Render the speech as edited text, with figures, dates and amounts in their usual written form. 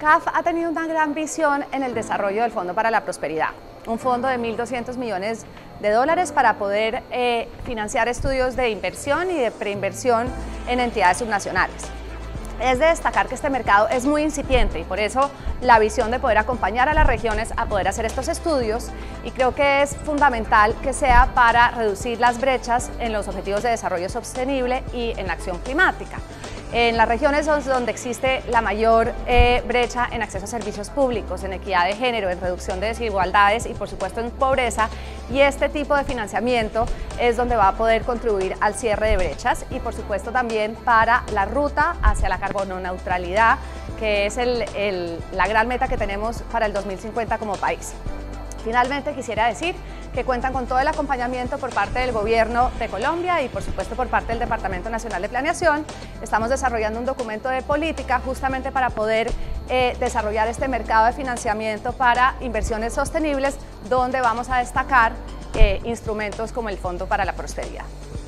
CAF ha tenido una gran visión en el desarrollo del Fondo para la Prosperidad, un fondo de 1.200 millones de dólares para poder financiar estudios de inversión y de preinversión en entidades subnacionales. Es de destacar que este mercado es muy incipiente y por eso la visión de poder acompañar a las regiones a poder hacer estos estudios, y creo que es fundamental que sea para reducir las brechas en los objetivos de desarrollo sostenible y en la acción climática. En las regiones donde existe la mayor brecha en acceso a servicios públicos, en equidad de género, en reducción de desigualdades y por supuesto en pobreza, y este tipo de financiamiento es donde va a poder contribuir al cierre de brechas y por supuesto también para la ruta hacia la carbono neutralidad, que es la gran meta que tenemos para el 2050 como país. Finalmente quisiera decir que cuentan con todo el acompañamiento por parte del Gobierno de Colombia y por supuesto por parte del Departamento Nacional de Planeación. Estamos desarrollando un documento de política justamente para poder desarrollar este mercado de financiamiento para inversiones sostenibles, donde vamos a destacar instrumentos como el Fondo para la Prosperidad.